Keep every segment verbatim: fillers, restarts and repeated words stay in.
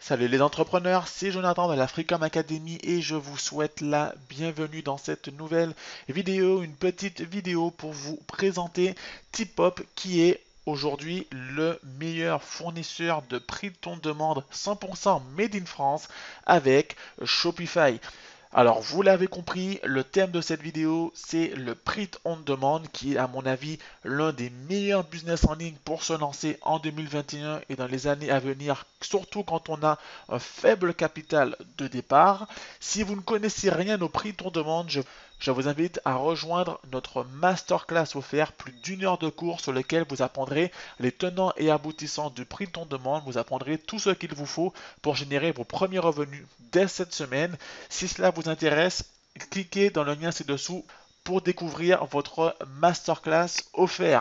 Salut les entrepreneurs, c'est Jonathan de la Freecom Academy et je vous souhaite la bienvenue dans cette nouvelle vidéo, une petite vidéo pour vous présenter TipHop qui est aujourd'hui le meilleur fournisseur de prix de ton demande cent pour cent made in France avec Shopify. Alors, vous l'avez compris, le thème de cette vidéo, c'est le print on demand qui est à mon avis l'un des meilleurs business en ligne pour se lancer en deux mille vingt et un et dans les années à venir, surtout quand on a un faible capital de départ. Si vous ne connaissez rien au print on demand, je je vous invite à rejoindre notre masterclass offert, plus d'une heure de cours sur lequel vous apprendrez les tenants et aboutissants du prix de demande. Vous apprendrez tout ce qu'il vous faut pour générer vos premiers revenus dès cette semaine. Si cela vous intéresse, cliquez dans le lien ci-dessous pour découvrir votre masterclass offert.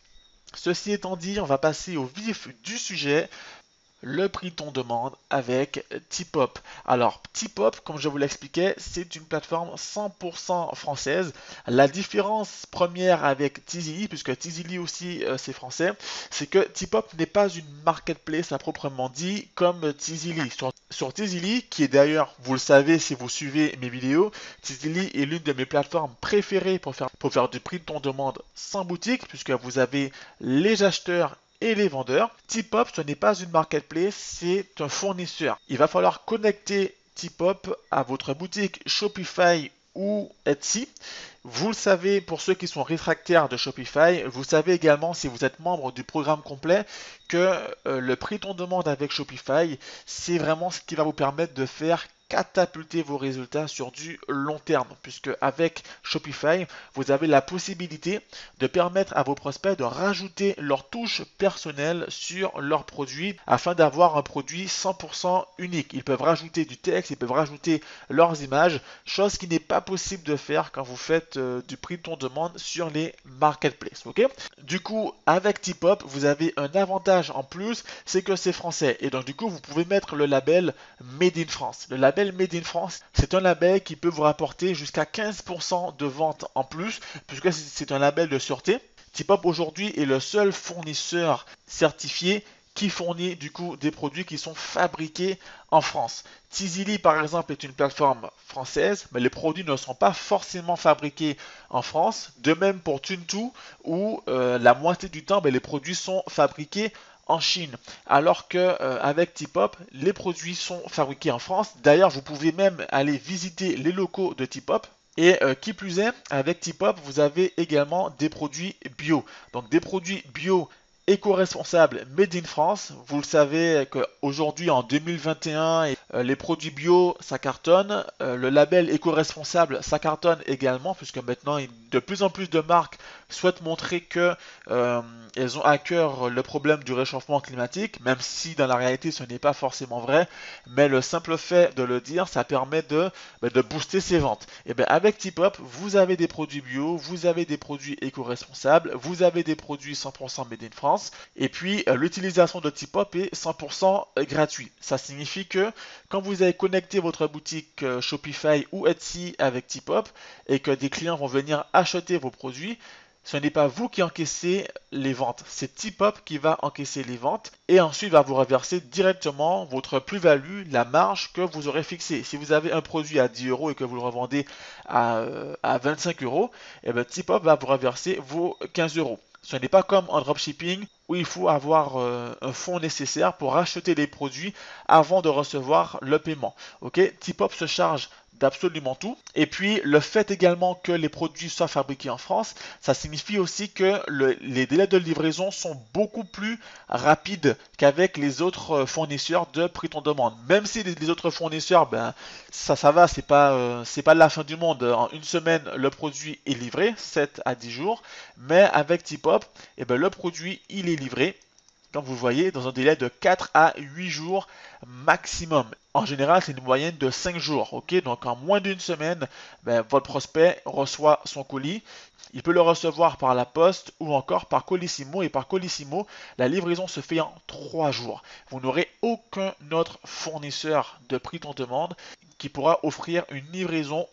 Ceci étant dit, on va passer au vif du sujet. Le prix ton demande avec TipHop. Alors, TipHop, comme je vous l'expliquais, c'est une plateforme cent pour cent française. La différence première avec Tizili, puisque Tizili aussi euh, c'est français, c'est que TipHop n'est pas une marketplace à proprement dit comme Tizili. Sur, sur Tizili, qui est d'ailleurs, vous le savez si vous suivez mes vidéos, Tizili est l'une de mes plateformes préférées pour faire, pour faire du prix de ton demande sans boutique, puisque vous avez les acheteurs et les vendeurs. TipHop, ce n'est pas une marketplace, c'est un fournisseur. Il va falloir connecter TipHop à votre boutique Shopify ou Etsy. Vous le savez, pour ceux qui sont réfractaires de Shopify, vous savez également, si vous êtes membre du programme complet, que euh, le prix ton demande avec Shopify, c'est vraiment ce qui va vous permettre de faire catapulter vos résultats sur du long terme, puisque avec Shopify, vous avez la possibilité de permettre à vos prospects de rajouter leur touche personnelle sur leurs produits afin d'avoir un produit cent pour cent unique. Ils peuvent rajouter du texte, ils peuvent rajouter leurs images, chose qui n'est pas possible de faire quand vous faites euh, du prix de ton demande sur les marketplaces. Okay, du coup, avec TipHop, vous avez un avantage en plus, c'est que c'est français. Et donc, du coup, vous pouvez mettre le label Made in France. Le label Made in France, c'est un label qui peut vous rapporter jusqu'à quinze pour cent de ventes en plus, puisque c'est un label de sûreté. TipHop aujourd'hui est le seul fournisseur certifié qui fournit du coup des produits qui sont fabriqués en France. Tizili par exemple est une plateforme française, mais les produits ne sont pas forcément fabriqués en France. De même pour Tuntu, où euh, la moitié du temps, ben, les produits sont fabriqués en Chine, alors que euh, avec TipHop, les produits sont fabriqués en France. D'ailleurs, vous pouvez même aller visiter les locaux de TipHop. Et euh, qui plus est, avec TipHop, vous avez également des produits bio. Donc des produits bio éco-responsable Made in France. Vous le savez qu'aujourd'hui en deux mille vingt et un, euh, les produits bio ça cartonne, euh, le label éco-responsable ça cartonne également, puisque maintenant de plus en plus de marques souhaitent montrer que euh, elles ont à cœur le problème du réchauffement climatique, même si dans la réalité ce n'est pas forcément vrai, mais le simple fait de le dire ça permet de, bah, de booster ses ventes. Et bien avec TipHop, vous avez des produits bio, vous avez des produits éco-responsables, vous avez des produits cent pour cent Made in France. Et puis euh, l'utilisation de TipHop est cent pour cent gratuit. Ça signifie que quand vous avez connecté votre boutique euh, Shopify ou Etsy avec TipHop et que des clients vont venir acheter vos produits, ce n'est pas vous qui encaissez les ventes, c'est TipHop qui va encaisser les ventes et ensuite va vous reverser directement votre plus-value, la marge que vous aurez fixée. Si vous avez un produit à dix euros et que vous le revendez à, euh, à vingt-cinq euros, et bien TipHop va vous reverser vos quinze euros. Ce n'est pas comme en dropshipping où il faut avoir euh, un fonds nécessaire pour acheter les produits avant de recevoir le paiement. Okay, TipHop se charge d'absolument tout. Et puis le fait également que les produits soient fabriqués en France, ça signifie aussi que le, les délais de livraison sont beaucoup plus rapides qu'avec les autres fournisseurs de prix ton demande. Même si les, les autres fournisseurs, ben ça, ça va, c'est pas, euh, c'est pas la fin du monde. En une semaine, le produit est livré, sept à dix jours. Mais avec TipHop, eh ben, le produit il est livré. Comme vous voyez, dans un délai de quatre à huit jours maximum. En général, c'est une moyenne de cinq jours. Okay, donc, en moins d'une semaine, ben, votre prospect reçoit son colis. Il peut le recevoir par la poste ou encore par Colissimo. Et par Colissimo, la livraison se fait en trois jours. Vous n'aurez aucun autre fournisseur de prix ton demande qui pourra offrir une livraison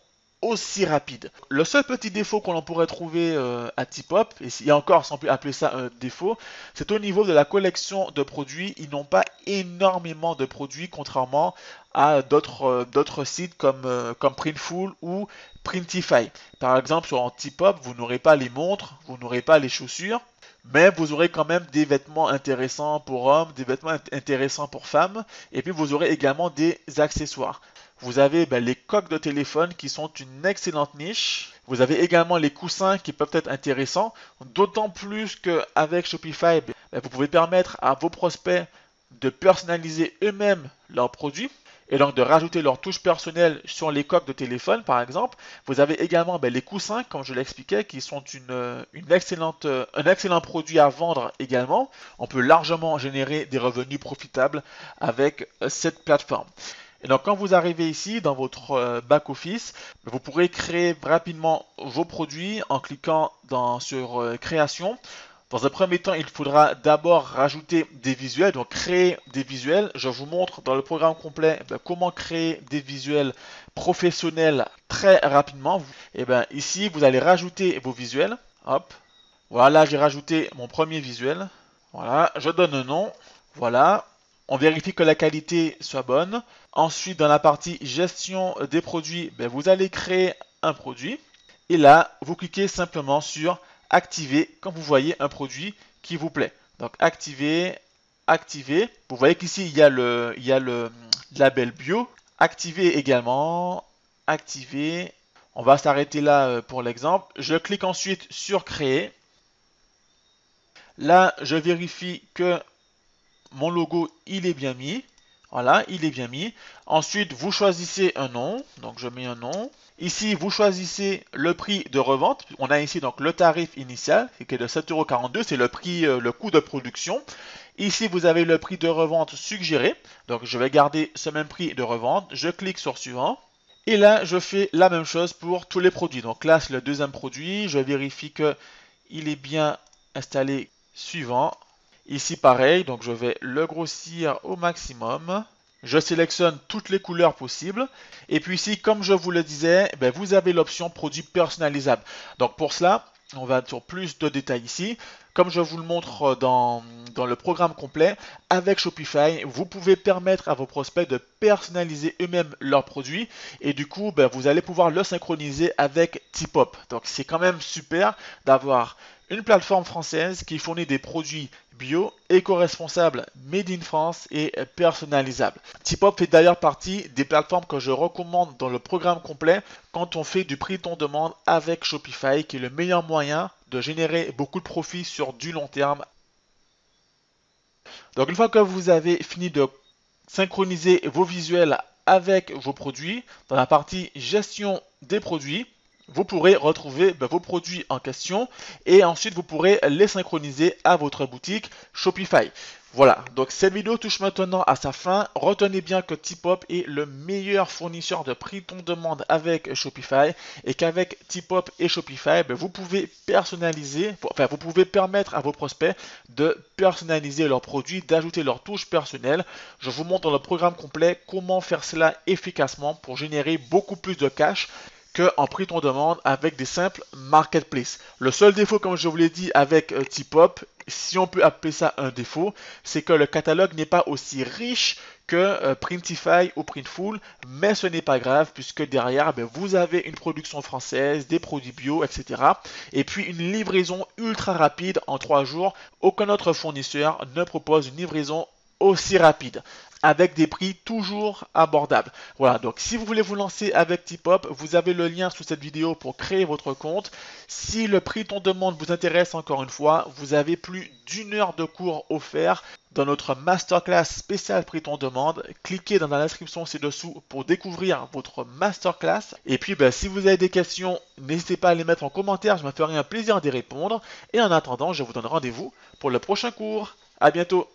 aussi rapide. Le seul petit défaut qu'on pourrait trouver euh, à Tipop, et encore si on peut appeler ça un défaut, c'est au niveau de la collection de produits. Ils n'ont pas énormément de produits, contrairement à d'autres euh, d'autres sites comme, euh, comme Printful ou Printify. Par exemple, sur Tipop, vous n'aurez pas les montres, vous n'aurez pas les chaussures, mais vous aurez quand même des vêtements intéressants pour hommes, des vêtements intéressants pour femmes, et puis vous aurez également des accessoires. Vous avez ben, les coques de téléphone qui sont une excellente niche. Vous avez également les coussins qui peuvent être intéressants, d'autant plus qu'avec Shopify, ben, vous pouvez permettre à vos prospects de personnaliser eux-mêmes leurs produits et donc de rajouter leur touche personnelle sur les coques de téléphone par exemple. Vous avez également ben, les coussins, comme je l'expliquais, qui sont une, une excellente, un excellent produit à vendre également. On peut largement générer des revenus profitables avec cette plateforme. Et donc quand vous arrivez ici dans votre back-office, vous pourrez créer rapidement vos produits en cliquant dans, sur euh, création. Dans un premier temps, il faudra d'abord rajouter des visuels, donc créer des visuels. Je vous montre dans le programme complet ben, comment créer des visuels professionnels très rapidement. Et ben ici, vous allez rajouter vos visuels. Hop. Voilà, j'ai rajouté mon premier visuel. Voilà, je donne un nom. Voilà. On vérifie que la qualité soit bonne. Ensuite, dans la partie gestion des produits, ben, vous allez créer un produit. Et là, vous cliquez simplement sur activer quand vous voyez un produit qui vous plaît. Donc, activer, activer. Vous voyez qu'ici, il y a le, il y a le label bio. Activer également, activer. On va s'arrêter là pour l'exemple. Je clique ensuite sur créer. Là, je vérifie que mon logo, il est bien mis. Voilà, il est bien mis. Ensuite, vous choisissez un nom. Donc, je mets un nom. Ici, vous choisissez le prix de revente. On a ici donc le tarif initial, qui est de sept euros quarante-deux. C'est le prix, le coût de production. Ici, vous avez le prix de revente suggéré. Donc, je vais garder ce même prix de revente. Je clique sur suivant. Et là, je fais la même chose pour tous les produits. Donc là, c'est le deuxième produit. Je vérifie que il est bien installé. Suivant. Ici pareil, donc je vais le grossir au maximum. Je sélectionne toutes les couleurs possibles. Et puis ici, comme je vous le disais, ben vous avez l'option produit personnalisable. Donc pour cela, on va sur plus de détails ici. Comme je vous le montre dans, dans le programme complet, avec Shopify, vous pouvez permettre à vos prospects de personnaliser eux-mêmes leurs produits. Et du coup, ben, vous allez pouvoir le synchroniser avec Tipop. Donc c'est quand même super d'avoir une plateforme française qui fournit des produits bio, éco-responsables, made in France et personnalisables. Tipop fait d'ailleurs partie des plateformes que je recommande dans le programme complet quand on fait du prix on demande avec Shopify, qui est le meilleur moyen de générer beaucoup de profits sur du long terme. Donc une fois que vous avez fini de synchroniser vos visuels avec vos produits, dans la partie gestion des produits, vous pourrez retrouver ben, vos produits en question et ensuite vous pourrez les synchroniser à votre boutique Shopify. Voilà, donc cette vidéo touche maintenant à sa fin. Retenez bien que Tipop est le meilleur fournisseur de prix on demande avec Shopify et qu'avec Tipop et Shopify, ben, vous pouvez personnaliser, enfin vous pouvez permettre à vos prospects de personnaliser leurs produits, d'ajouter leur touche personnelle. Je vous montre dans le programme complet comment faire cela efficacement pour générer beaucoup plus de cash qu'en prix on demande avec des simples marketplaces. Le seul défaut, comme je vous l'ai dit avec euh, Tipop, si on peut appeler ça un défaut, c'est que le catalogue n'est pas aussi riche que euh, Printify ou Printful, mais ce n'est pas grave puisque derrière, ben, vous avez une production française, des produits bio, et cetera. Et puis une livraison ultra rapide en trois jours. Aucun autre fournisseur ne propose une livraison aussi rapide, avec des prix toujours abordables. Voilà, donc si vous voulez vous lancer avec Tipop, vous avez le lien sous cette vidéo pour créer votre compte. Si le prix on demande vous intéresse, encore une fois, vous avez plus d'une heure de cours offert dans notre masterclass spéciale prix on demande. Cliquez dans la description ci-dessous pour découvrir votre masterclass. Et puis, ben, si vous avez des questions, n'hésitez pas à les mettre en commentaire, je me ferai un plaisir d'y répondre. Et en attendant, je vous donne rendez-vous pour le prochain cours. À bientôt.